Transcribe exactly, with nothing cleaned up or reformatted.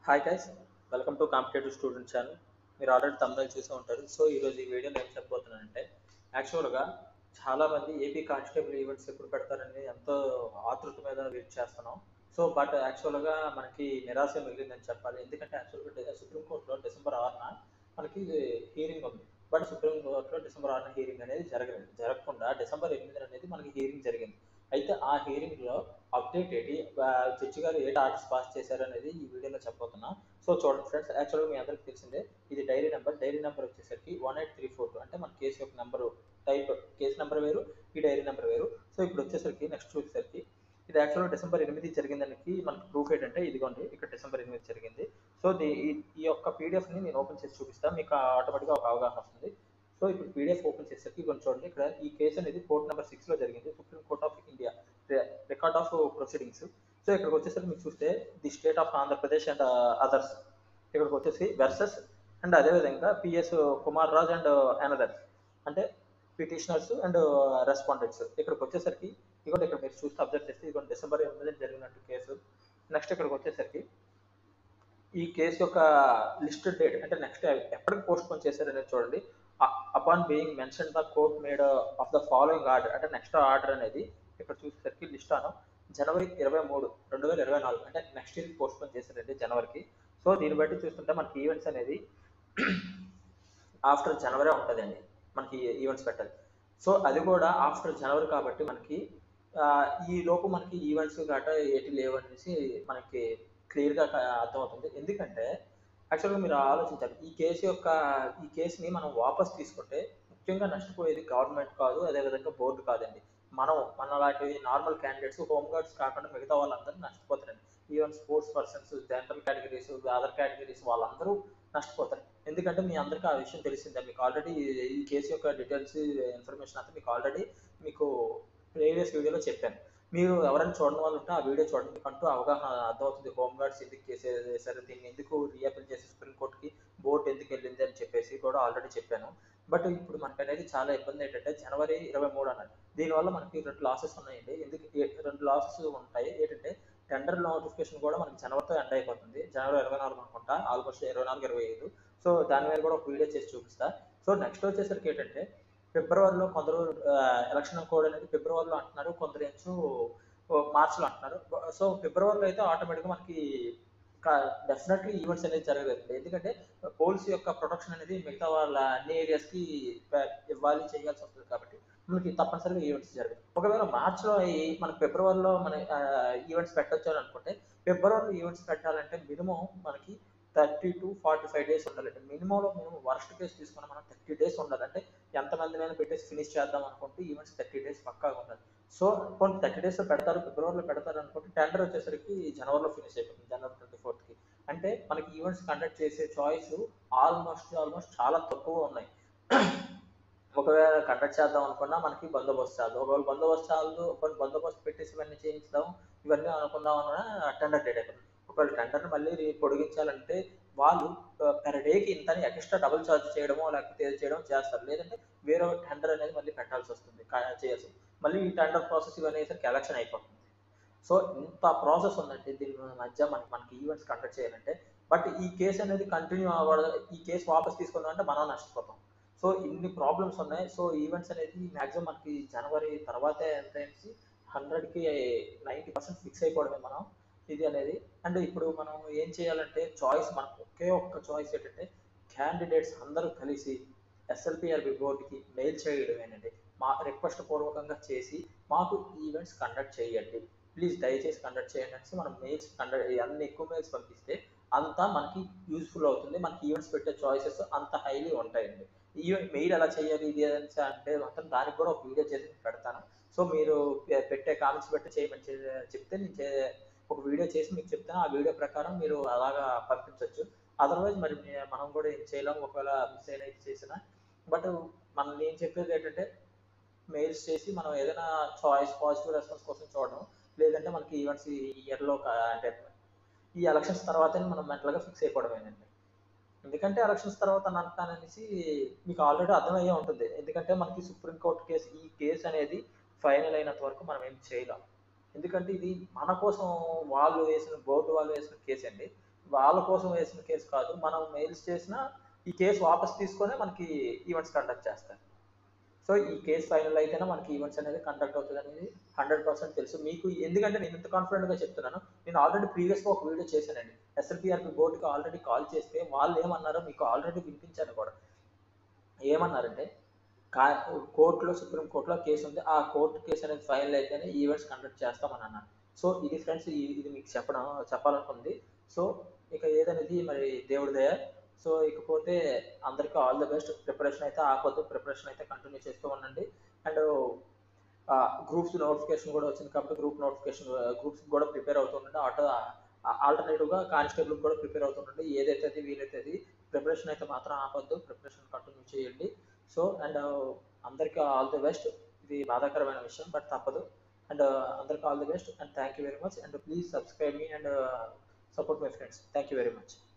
Hi guys, welcome to competitive student channel. మీరు already తమిళ చూసే ఉంటారు. సో ఈరోజు ఈ వీడియోలో ఏం చెప్పబోతున్నానంటే, యాక్చువల్గా చాలామంది ఏపీ కానిస్టేబుల్ ఈవెంట్స్ ఎప్పుడు పెడతారని ఎంతో ఆతృత మీద వెయిట్ చేస్తున్నాం. సో బట్ యాక్చువల్గా మనకి నిరాశ మిగిలిందని చెప్పాలి. ఎందుకంటే యాక్చువల్గా సుప్రీంకోర్టులో డిసెంబర్ ఆరున మనకి హీరింగ్ ఉంది. బట్ సుప్రీంకోర్టులో డిసెంబర్ ఆరున హీరింగ్ అనేది జరగలేదు. జరగకుండా డిసెంబర్ ఎనిమిది అనేది మనకి హీరింగ్ జరిగింది. అయితే ఆ హీరింగ్లో అప్డేట్ ఏంటి, జడ్జి గారు ఏంటి ఆర్డర్స్ పాస్ చేశారు అనేది ఈ వీడియోలో చెప్పబోతున్నా. సో చూడండి ఫ్రెండ్స్, యాక్చువల్గా మీ అందరికీ తెలిసిందే, ఇది డైరీ నెంబర్. డైరీ నెంబర్ వచ్చేసరికి one eight three four two, అంటే మన కేసు యొక్క నెంబరు టైప్, కేసు నెంబర్ వేరు, ఈ డైరీ నెంబర్ వేరు. సో ఇప్పుడు వచ్చేసరికి నెక్స్ట్ చూసేసరికి ఇది యాక్చువల్గా డిసెంబర్ ఎనిమిది జరిగిందానికి మనకి ప్రూఫ్ ఏంటంటే ఇదిగోండి, ఇక్కడ డిసెంబర్ ఎనిమిది జరిగింది. సో ది ఈ యొక్క పీడిఎఫ్ని నేను ఓపెన్ చేసి చూపిస్తాను, మీకు ఆటోమేటిక్గా ఒక అవగాహన వస్తుంది. సో ఇప్పుడు పీడిఎఫ్ ఓపెన్ చేసేసరికి కొంచెం చూడండి, ఇక్కడ ఈ కేసు అనేది కోర్ట్ నెంబర్ సిక్స్లో జరిగింది, supreme court of India record of proceedings. So ఇక్కడికి వచ్చేసరికి మీకు చూస్తే the state of Andhra Pradesh and others, ఇక్కడికి వచ్చేసి వెర్సెస్ అండ్ అదేవిధంగా PS Kumar Raj and others, అంటే పిటిషనర్స్ అండ్ రెస్పాండెంట్స్. ఇక్కడికి వచ్చేసరికి ఇదిగోండి, ఇక్కడ మీరు చూస్తే అబ్జర్వ్ చేస్తే ఇదిగోండి డిసెంబర్ ఎనిమిది జరిగినట్టు కేసు. నెక్స్ట్ ఇక్కడికి వచ్చేసరికి ఈ కేసు యొక్క లిస్టెడ్ డేట్, అంటే నెక్స్ట్ ఎప్పటికి పోస్ట్ పోన్ చేశారనేది చూడండి. Upon being mention the court made of the following order, అంటే నెక్స్ట్ ఆర్డర్ అనేది ఇక్కడ చూసేసరికి లిస్ట్ అను జనవరి ఇరవై మూడు రెండు వేల ఇరవై నాలుగు, అంటే నెక్స్ట్ ఇయర్ పోస్ట్ పోన్ చేశారండి జనవరికి. సో దీన్ని బట్టి చూస్తుంటే మనకి ఈవెంట్స్ అనేది ఆఫ్టర్ జనవరి ఉంటుందండి మనకి ఈవెంట్స్ పెట్టాలి. సో అది కూడా ఆఫ్టర్ జనవరి కాబట్టి మనకి ఈ లోపు మనకి ఈవెంట్స్ గట్రా ఏటి లేవు అనేసి మనకి క్లియర్గా అర్థమవుతుంది. ఎందుకంటే యాక్చువల్గా మీరు ఆలోచించాలి, ఈ కేసు యొక్క ఈ కేసుని మనం వాపస్ తీసుకుంటే ముఖ్యంగా నష్టపోయేది గవర్నమెంట్ కాదు, అదేవిధంగా బోర్డు కాదండి, మనం మన లాంటి నార్మల్ క్యాండిడేట్స్, హోమ్ గార్డ్స్ కాకుండా మిగతా వాళ్ళందరూ నష్టపోతారండి. Even sports persons, general categories, other categories వాళ్ళందరూ నష్టపోతారు. ఎందుకంటే మీ అందరికీ ఆ విషయం తెలిసిందే, మీకు ఆల్రెడీ ఈ కేసు యొక్క డీటెయిల్స్ ఇన్ఫర్మేషన్ అంతా మీకు ఆల్రెడీ మీకు ప్రీవియస్ వీడియోలో చెప్పాను. మీరు ఎవరైనా చూడని వాళ్ళు ఉంటే ఆ వీడియో చూడండి, మీకు అంటూ అవగాహన అర్థమవుతుంది. హోమ్ గార్డ్స్ ఎందుకు కేసు వేశారు, దీన్ని ఎందుకు రీఅపీల్ చేసి సుప్రీంకోర్టుకి బోర్డు ఎందుకు వెళ్ళింది అని చెప్పేసి కూడా ఆల్రెడీ చెప్పాను. బట్ ఇప్పుడు మనకు అనేది చాలా ఇబ్బంది ఏంటంటే జనవరి ఇరవై మూడు అన్నది, దీనివల్ల మనకి రెండు లాసెస్ ఉన్నాయండి. ఎందుకు రెండు లాసెస్ ఉంటాయి ఏంటంటే, టెండర్ నోటిఫికేషన్ కూడా మనకి జనవరితో ఎండ్ అయిపోతుంది, జనవరి ఇరవై నాలుగు అనుకుంటా, ఆల్మోస్ట్ ఇరవై నాలుగు ఇరవై ఐదు. సో దాని మీద కూడా ఒక వీడియో చేసి చూపిస్తా. సో నెక్స్ట్ వచ్చేసరికి ఏంటంటే, ఫిబ్రవరిలో కొందరు ఎలక్షన్ కోడ్ అనేది ఫిబ్రవరిలో అంటున్నారు, కొందరు ఏమో మార్చిలో అంటున్నారు. సో ఫిబ్రవరిలో అయితే ఆటోమేటిక్గా మనకి డెఫినెట్లీ ఈవెంట్స్ అనేది జరగలేదు. ఎందుకంటే పోలీస్ యొక్క ప్రొటెక్షన్ అనేది మిగతా వాళ్ళ అన్ని ఏరియాస్కి ఇవ్వాలి, చేయాల్సి వస్తుంది కాబట్టి మనకి తప్పనిసరిగా ఈవెంట్స్ జరగదు. ఒకవేళ మార్చిలో మనకి ఫిబ్రవరిలో మన ఈవెంట్స్ పెట్టొచ్చు అని అనుకుంటే, ఫిబ్రవరిలో ఈవెంట్స్ పెట్టాలంటే మినిమం మనకి thirty to forty five days ఉండాలంటే, మినిమంలో మినిమం వర్స్ట్ కేసు తీసుకుని మనం థర్టీ డేస్ ఉండాలంటే ఎంతమందినైనా పెట్టేసి ఫినిష్ చేద్దాం అనుకుంటే ఈవెంట్స్ థర్టీ డేస్ పక్కాగా ఉండాలి. సో కొన్ని థర్టీ డేస్లో పెడతారు, ఫిబ్రవరిలో పెడతారు అనుకుంటే టెండర్ వచ్చేసరికి జనవరిలో ఫినిష్ అయిపోతుంది, జనవరి ట్వంటీ ఫోర్త్కి. అంటే మనకి ఈవెంట్స్ కండక్ట్ చేసే చాయిస్ ఆల్మోస్ట్ ఆల్మోస్ట్ చాలా తక్కువ ఉన్నాయి. ఒకవేళ కండక్ట్ చేద్దాం అనుకున్నా మనకి బందోబస్తు చాలు, ఒకవేళ బందోబస్తు చాలు, కొన్ని బందోబస్తు పెట్టేసి ఇవన్నీ చేయించుదాం ఇవన్నీ అనుకుందాం అన్నా టెండర్ డేట్ అయిపోతుంది. ఒకవేళ టెండర్ని మళ్ళీ పొడిగించాలంటే వాళ్ళు పెర్ డేకి ఇంతని ఎక్స్ట్రా డబుల్ ఛార్జ్ చేయడమో లేకపోతే ఏది చేయడం చేస్తారు, లేదంటే వేరే టెండర్ అనేది మళ్ళీ పెట్టాల్సి వస్తుంది, చేయాల్సి మళ్ళీ ఈ టెండర్ ప్రాసెస్ ఇవన్నీ సరికి ఎలక్షన్ అయిపోతుంది. సో ఇంత ప్రాసెస్ ఉందంటే దీని మధ్య మనకి మనకి ఈవెంట్స్ కండక్ట్ చేయాలంటే. బట్ ఈ కేసు అనేది కంటిన్యూ అవ్వడం, ఈ కేసు వాపస్ తీసుకుందాం అంటే మనం నష్టపోతాం. సో ఇన్ని ప్రాబ్లమ్స్ ఉన్నాయి. సో ఈవెంట్స్ అనేది మ్యాక్సిమం మనకి జనవరి తర్వాతే ఎంత అనేసి హండ్రెడ్కి నైంటీ పర్సెంట్ ఫిక్స్ అయిపోవడమే మనం ఇది అనేది. అండ్ ఇప్పుడు మనం ఏం చేయాలంటే చాయిస్, మనకు ఒకే ఒక్క చాయిస్ ఏంటంటే, క్యాండిడేట్స్ అందరూ కలిసి ఎస్ఎల్పిఆర్బి బోర్డుకి మెయిల్ చేయడమేనండి. మా రిక్వెస్ట్ పూర్వకంగా చేసి మాకు ఈవెంట్స్ కండక్ట్ చేయండి ప్లీజ్, దయచేసి కండక్ట్ చేయండి అనేసి మనం మెయిల్స్ కండక్ట్ అన్ని ఎక్కువ మెయిల్స్ పంపిస్తే అంతా మనకి యూస్ఫుల్ అవుతుంది, మనకి ఈవెంట్స్ పెట్టే చాయిసెస్ అంత హైలీ ఉంటాయండి. ఈవెంట్ మెయిల్ ఎలా చేయాలి ఇది అంటే మాత్రం దానికి కూడా ఒక వీడియో చేసి పెడతాను. సో మీరు పెట్టే కామెంట్స్ పెట్టి చేయమని చెప్తే నేను ఒక వీడియో చేసి మీకు చెప్తాను, ఆ వీడియో ప్రకారం మీరు అలాగా పంపించవచ్చు. అదర్వైజ్ మరి మనం కూడా ఏం చేయలేము, ఒకవేళ మిస్ అయినా ఇది చేసినా. బట్ మనం నేను చెప్పేది ఏంటంటే, మెయిల్స్ చేసి మనం ఏదైనా చాయిస్ పాజిటివ్ రెస్పాన్స్ కోసం చూడడం, లేదంటే మనకి ఈవెంట్స్ ఈ ఇయర్లో అంటే ఈ ఎలక్షన్స్ తర్వాతే మనం మెంటల్గా ఫిక్స్ అయిపోవడమేనండి. ఎందుకంటే ఎలక్షన్స్ తర్వాత అంటాననేసి మీకు ఆల్రెడీ అర్థమయ్యే ఉంటుంది. ఎందుకంటే మనకి సుప్రీంకోర్టు కేసు, ఈ కేసు అనేది ఫైనల్ అయినంత వరకు మనం ఏం చేయలేం. ఎందుకంటే ఇది మన కోసం వాళ్ళు వేసిన బోర్డు వాళ్ళు వేసిన కేసు అండి. వాళ్ళ కోసం వేసిన కేసు కాదు, మనం మెయిల్స్ చేసిన ఈ కేసు వాపస్ తీసుకొని మనకి ఈవెంట్స్ కండక్ట్ చేస్తారు. సో ఈ కేసు ఫైనల్ అయితేనే మనకి ఈవెంట్స్ అనేది కండక్ట్ అవుతుంది అనేది హండ్రెడ్ పర్సెంట్ తెలుసు మీకు. ఎందుకంటే నేను ఇంత కాన్ఫిడెంట్గా చెప్తున్నాను, నేను ఆల్రెడీ ప్రీవియస్గా ఒక వీడియో చేశానండి. ఎస్ఎల్పిఆర్పి బోర్డుకి ఆల్రెడీ కాల్ చేస్తే వాళ్ళు ఏమన్నారో మీకు ఆల్రెడీ వినిపించాను కూడా. ఏమన్నారంటే కా కోర్టులో, సుప్రీం కోర్టులో కేసు ఉంది, ఆ కోర్టు కేసు అనేది ఫైనల్ అయితేనే ఈవెంట్స్ కండక్ట్ చేస్తామని అన్నారు. సో ఇది ఫ్రెండ్స్, ఇది మీకు చెప్పడం చెప్పాలనుకుంది. సో ఇక ఏదనేది మరి దేవుడి దయ. సో ఇకపోతే అందరికీ ఆల్ ది బెస్ట్. ప్రిపరేషన్ అయితే ఆపొద్దు, ప్రిపరేషన్ అయితే కంటిన్యూ చేస్తూ ఉండండి. అండ్ గ్రూప్స్ నోటిఫికేషన్ కూడా వచ్చింది కాబట్టి గ్రూప్ నోటిఫికేషన్ గ్రూప్స్ కూడా ప్రిపేర్ అవుతుండండి. ఆటో ఆల్టర్నేటివ్గా కానిస్టేబుల్ కూడా ప్రిపేర్ అవుతుండండి. ఏదైతే అది వీలైతే అది ప్రిపరేషన్ అయితే మాత్రం ఆపొద్దు, ప్రిపరేషన్ కంటిన్యూ చేయండి. సో అండ్ అందరికీ ఆల్ ది బెస్ట్. ఇది బాధాకరమైన విషయం బట్ తప్పదు. అండ్ అందరికీ all the best and thank you very much. And please subscribe me and support my friends. Thank you very much.